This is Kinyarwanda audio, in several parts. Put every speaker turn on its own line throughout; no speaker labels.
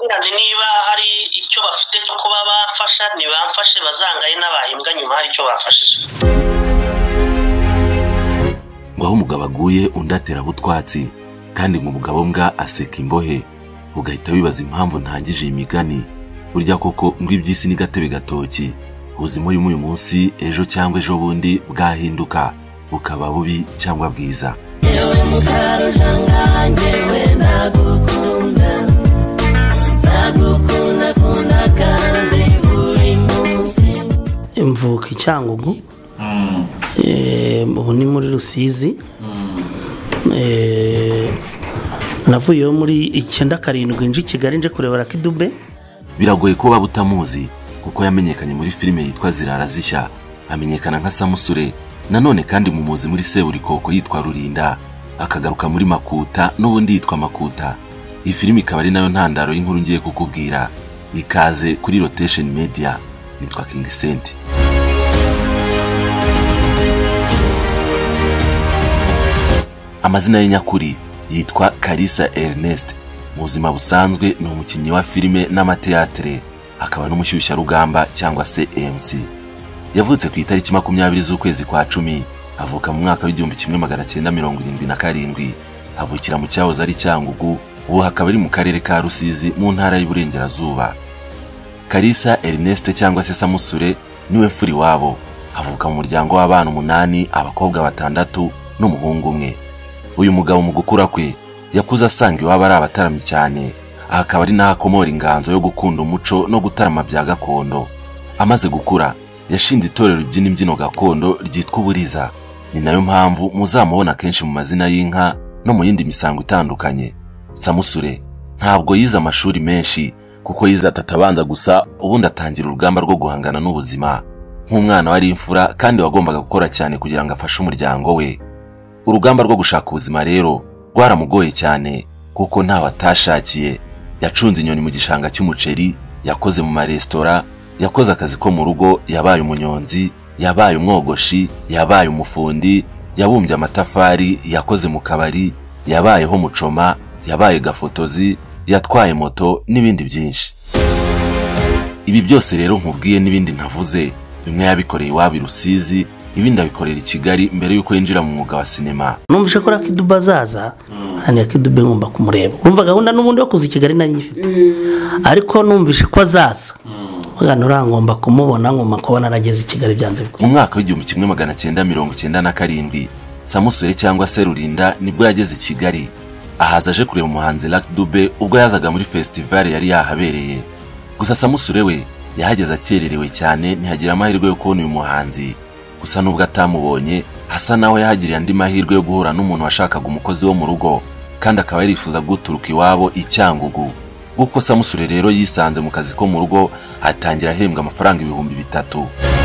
nababwira niba hari icyo bafite cyo kuba bamfasha nibamfashe bazangaye n'abahimbwa nyuma hari icyo bafashije.
Ngo aho umugabo aguye undi ateraho utwatsi kandi ngo umugabo mbwa aseka imbohe ugahita wibaza impamvu ntangije imigani burya koko ngo iby'isi ni gatebe gatoki ubuzima urimo uyu munsi ejo cyangwa ejo bundi bwahinduka bukaba bubi cyangwa bwiza.
Yewe mukarujanga ngewe ndagukunda nzagukunda kunda kandi buri munsi.
Mvuka Icyangugu ubu ni muri Rusizi. Navuyeyo muri 97 nje Kigali nje kureba Lucky Dube.
Biragoye ko waba utamuzi kuko yamenyekanye muri filime yitwa Zirara Zishya, amenyekana nka Samusure, nanone kandi mumuzi muri Seburikoko yitwa Rurinda, akagaruka muri Makuta n'ubundi yitwa Makuta. Iyi filime ikaba ari nayo ntandaro y'inkuru ngiye kukubwira. Ikaze kuri Rotation Media, nitwa King Sent. Amazina ye nyakuri yitwa Kalisa Ernest. Mu buzima busanzwe ni umukinnyi wa filime n'amateatre, akaba n'umushyushya rugamba cyangwa se MC. Yavutse ku itariki 20 z'ukwezi kwa 10, avuka mu mwaka w'1977. Avukira mu cyahoze ari Cyangugu, ubu hakaba ari mu karere ka Rusizi mu ntara y'Iburengerazuba. Kalisa Ernest cyangwa se Samusure niwe mfuri wabo. Avuka mu muryango w'abana 8, abakobwa 6 n'umuhungu umwe. Uyu mugabo mu gukura kwe yakuze asanga iwabo ari abataramyi cyane, akaba ari nahakomora inganzo yo gukunda umuco no gutarama bya gakondo. Amaze gukura yashinze itorero ry'imbyino imbyino gakondo ryitwa Uburiza. Ni nayo mpamvu muzamubona kenshi mu mazina y'inka no mu yindi misango itandukanye. Samusure ntabwo yize amashuri menshi kuko yize atatabanza gusa, ubundi atangira urugamba rwo guhangana n'ubuzima nk'umwana wari imfura kandi wagombaga gukora cyane kugira ngo afashe umuryango we. Urugamba rwo gushaka ubuzima rero rwaramugoye cyane kuko ntawe atashakiye. Yacunze inyoni mu gishanga cy'umuceri, yakoze mu maresitora, yakoze akazi ko mu rugo, yabaye umunyonzi, yabaye umwogoshi, yabaye umufundi, yabumbye amatafari, yakoze mu kabari, yabayeho mucoma, yabaye gafotozi, yatwaye moto n'ibindi byinshi. Ibi byose rero nkubwiye n'ibindi ntavuze, bimwe yabikoreye iwabo i Rusizi, ibindi abikorera i Kigali mbere yuko yinjira mu mwuga wa sinema.
Numvise ko Lucky Dube azaza, hani Lucky Dube ngomba kumureba. Urumva gahunda n'ubundi yo kuza i Kigali nari nyifite. Ariko numvise ko azaza. Bagana ngomba kumubona ngomba kubona arageze i Kigali byanze biko.
Mu mwaka w'1997, Samusure cyangwa se Rurinda nibwo yageze i Kigali. Ahaza aje kureba umuhanzi Lucky Dube ubwo yazaga muri festival yari yahabereye. Gusa Samusure we yahageze akererewe cyane, ntihagira amahirwe yo kubona uyu muhanzi. Gusa nubwo atamubonye, hasa naho yahagiriye andi mahirwe yo guhura n'umuntu washakaga umukozi wo mu rugo kandi akaba yarifuza guturuka iwabo i Cyangugu. Guko Samusure rero yisanze mu kazi ko mu rugo, atangira ahembwa amafaranga 3,000.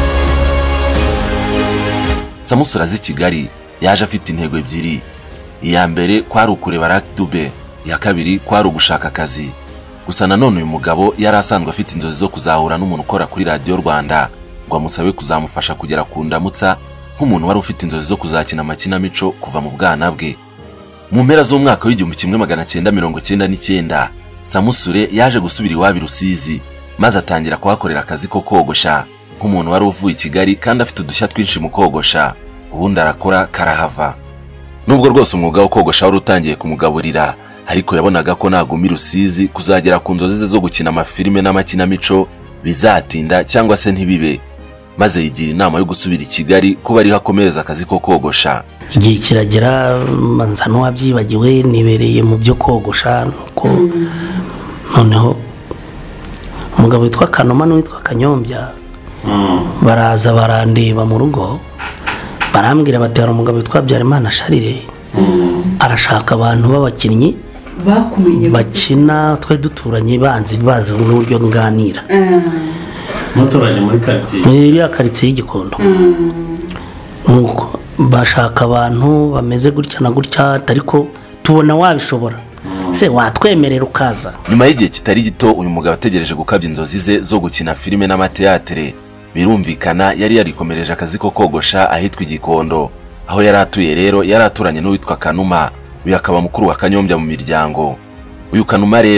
Samusure azi Kigali yaje afite intego ebyiri. Iya mbere kwari ukureba Lucky Dube, iya kabiri kwari ugushaka akazi. Gusa nanone uyu mugabo yari asanzwe afite inzozi zo kuzahura n'umuntu ukora kuri Radio Rwanda ngo amusabe kuzamufasha kugera ku ndamutsa nk'umuntu wari ufite inzozi zo kuzakina amakinamico kuva mu bwana bwe. Mu mpera z'umwaka w'1999, Samusure yaje gusubira iwabo i Rusizi maze atangira kuhakorera akazi ko kogosha nk'umuntu wari uvuye i Kigali kandi afite udushya twinshi mu kogosha. Ubundi arakora karahava. Nubwo rwose umwuga wo kogosha wari utangiye kumugaburira, ariko yabonaga ko naguma i Rusizi kuzagera ku nzozi ze zo gukina amafilime n'amakinamico bizatinda cyangwa se ntibibe, maze yigira inama yo gusubira i Kigali kuba ari hakomereza akazi ko kogosha.
Igihe kiragera manza n'uwabyibagiwe nibereye mu byo kogosha nuko noneho umugabo witwa Kanoma n'uwitwa Kanyombya baraza barandeba mu rugo, barambwira bati hari umugabo witwa Byarimana Sharire arashaka abantu b'abakinnyi
bakumenye
bakina twe duturanye bazi n'uburyo nganira.
Muturanye muri quartier.
Muri ya quartier y'Igikondo. Nuko bashaka abantu bameze gutya na gutya, ariko tubona wabishobora. Se watwemerera ukaza.
Nyuma y'igihe kitari gito uyu mugabo ategereje gukabya inzozi ze zo gukina filime n'amateatre. Birumvikana yari yarikomereje akazi ko kogosha ahitwa Igikondo. Aho yari atuye rero yari aturanye n'uwitwa Kanuma, uyu akaba mukuru wa Kanyombya mu miryango. Uyu Kanuma rero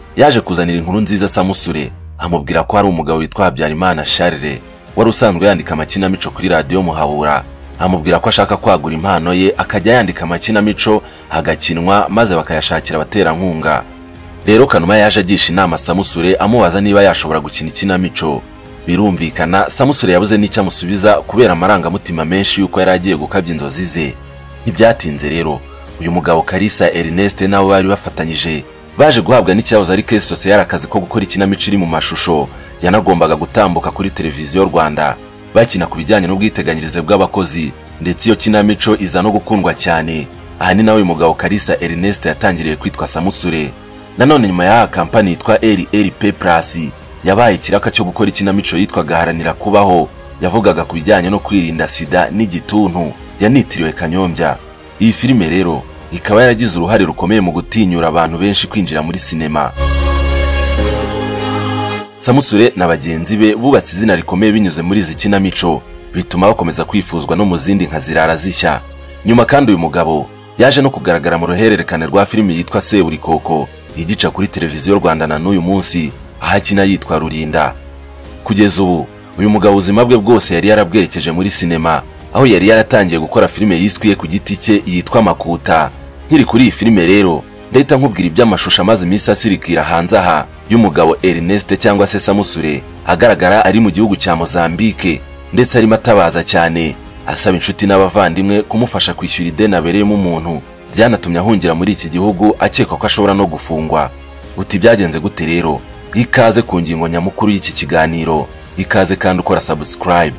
yaje kuzanira inkuru nziza Samusure, amubwira ko hari umugabo witwa Habyarimana Charles wari usanzwe yandika amakinamico kuri radio Muhabura. Amubwira ko ashaka kwagura impano ye akajya yandika amakinamico hagakinwa maze bakayashakira abaterankunga. Rero Kanuma yaje agisha inama Samusure amubaza niba yashobora gukina ikinamico. Birumvikana Samusure yabuze n'icyo amusubiza kubera amarangamutima menshi yuko yari agiye gukabya inzozi ze. Ntibyatinze rero uyu mugabo Kalisa Ernest nabo bari bafatanyije baje guhabwa n'ikibazo ari Caisse Sociale akazi ko gukora ikinamico iri mu mashusho yanagombaga gutambuka kuri televiziyo Rwanda, bakina ku bijyanye n'ubwiteganyirize bw'abakozi, ndetse iyo kinamico iza no gukundwa cyane. Aha ni nawe uyu mugabo Kalisa Ernest yatangiriye kwitwa Samusure. Nanone nyuma ya kampani yitwa LLP Plus yabaye ikiraka cyo gukora ikinamico yitwaga Haranira Kubaho, yavugaga ku bijyanye no kwirinda sida n'igituntu, yanitiriwe Kanyombya. Iyi filime rero ikaba yaragize uruhare rukomeye mu gutinyura abantu benshi kwinjira muri sinema. Samusure na bagenzi be bubatse izina rikomeye binyuze muri izi kinamico, bituma bakomeza kwifuzwa no mu zindi nka Zirara Zishya. Nyuma kandi uyu mugabo yaje no kugaragara mu ruhererekane rwa filimi yitwa Seburikoko igica kuri televiziyo Rwanda na n'uyu munsi, ahakina yitwa Rurinda. Kugeza ubu uyu mugabo ubuzima bwe bwose yari yarabwerekeje muri sinema, aho yari yaratangiye gukora filime yiswiye ku giti cye yitwa Makuta. Nkiri kuri iyi filime rero ndahita nkubwira iby'amashusho amaze iminsi asirikira hanze aha y'umugabo Ernest cyangwa se Samusure, agaragara ari mu gihugu cya Mozambique, ndetse arimo atabaza cyane asaba inshuti n'abavandimwe kumufasha kwishyura ideni abereyemo umuntu ryanatumye ahungira muri iki gihugu akekwa ko ashobora no gufungwa. Uti byagenze gute rero? Ikaze ku ngingo nyamukuru y'iki kiganiro, ikaze kandi ukora subscribe.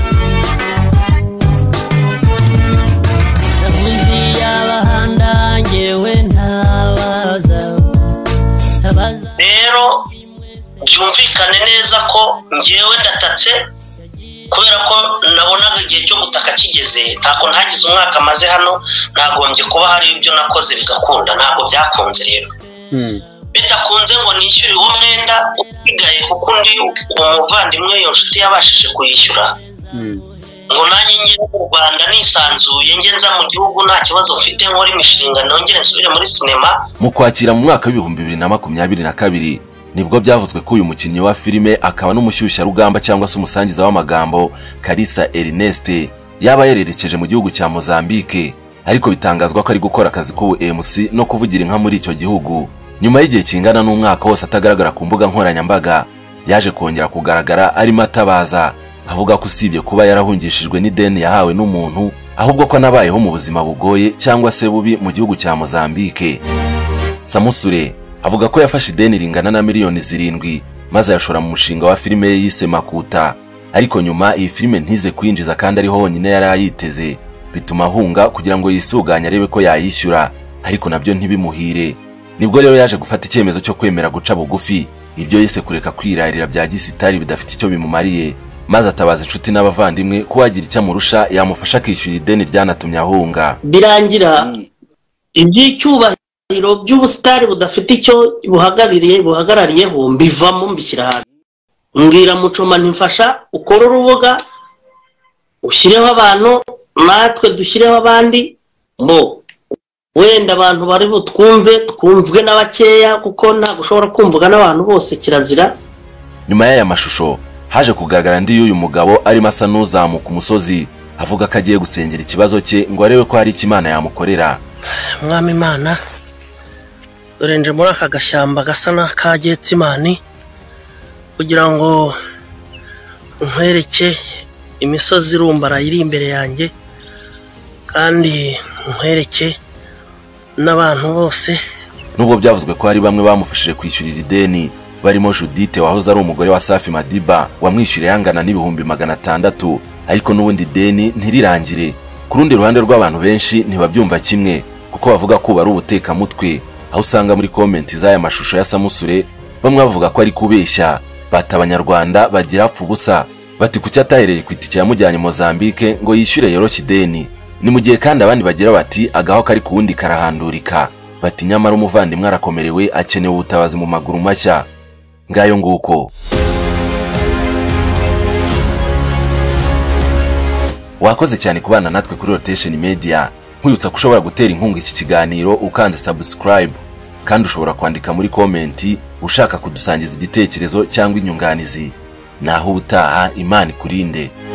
Rero byumvikane neza ko ngewe ndatatse kubera ko nabonaga igihe cyo gutaka kigeze. Ntako ntagize umwaka maze hano, nagombye kuba hari ibyo nakoze bigakunda. Ntabwo byakunze rero, bitakunze ngo nishyure uwo mwenda usigaye kuko undi umuvandimwe iyo nshuti yabashije kuyishyura, ngo nanjye ngire mu Rwanda nisanzuye nge nza mu gihugu nta kibazo mfite, nkora imishinga nongere nsubire muri sinema.
Mu Kwakira mu mwaka w'2022 nibwo byavuzwe ko uyu mukinnyi wa filime akaba n'umushyushya rugamba cyangwa se umusangiza w'amagambo Kalisa Ernest yaba yererekeje mu gihugu cya Mozambique, ariko bitangazwa ko ari gukora akazi k'ubu MC no kuvugira inka muri icyo gihugu. Nyuma y'igihe kingana n'umwaka wose atagaragara ku mbuga nkoranyambaga, yaje kongera kugaragara arimo atabaza, avuga ko usibye kuba yarahungishijwe n'ideni yahawe n'umuntu, ahubwo ko nabayeho mu buzima bugoye cyangwa se bubi mu gihugu cya Mozambique. Samusure avuga ko yafashe ideni ringana na miliyoni 7 maze yashora mu mushinga wa filime yise Makuta, ariko nyuma iyi filime ntize kwinjiza kandi ariho honyine yari ayiteze, bituma ahunga kugira ngo yisuganye arebe ko yayishyura, ariko nabyo ntibimuhire. Nibwo rero yaje gufata icyemezo cyo kwemera guca bugufi ibyo yise kureka kwirarira bya gisitari bidafite icyo bimumariye, maze atabaza inshuti n'abavandimwe ko wagira icyo amurusha yamufasha kwishyura ideni ryanatumye ahunga.
Birangira iby'icyubahiro by'ubusitari budafite icyo buhagarariyeho mbivamo mbishyira hasi. Mbwira Mucoma ntimfasha ukora urubuga ushyireho abantu natwe dushyireho abandi, ngo wenda abantu bari twumvwe n'abakeya kuko ntabwo ushobora kumvuga n'abantu bose, kirazira.
Nyuma y'aya mashusho haje kugaragara ndi y'uyu mugabo arimo asa n'uzamuka umusozi, avuga ko agiye gusengera ikibazo cye ngo arebe ko hari icyo Imana yamukorera.
Mwami Imana, dore nje muri aka gashyamba gasa n'aka Getsimani kugira ngo nkwereke imisozi irumbara iri imbere yanjye, kandi nkwereke n'abantu bose.
Nubwo byavuzwe ko hari bamwe bamufashije kwishyurira ideni, barimo Judith wahoze ari umugore wa Safi Madiba wamwishyuriye yangana n'ibihumbi 600, ariko n'ubundi deni ntirirangire. Ku rundi ruhande rw'abantu benshi ntibabyumva kimwe, kuko bavuga ko bari ubutekamutwe, aho usanga muri comment z'aya mashusho ya Samusure bamwe bavuga ko ari kubeshya, bata abanyarwanda bagira apfa ubusa, bati kuki atahereye ku itike yamujyanye Mozambique ngo yishyure yoroshye ideni. Ni mu gihe kandi abandi bagira bati agaho kari ku wundi karahandurika, bati nyamara umuvandimwe arakomerewe akeneye ubutabazi mu maguru mashya. Ngayo nguko. Wakoze cyane kubana natwe kuri Rotation Media. Nkwibutsa ko ushobora gutera inkunga iki kiganiro ukanze subscribe, kandi ushobora kwandika muri komenti ushaka kudusangiza igitekerezo cyangwa inyunganizi. Naho ubutaha, Imana ikurinde.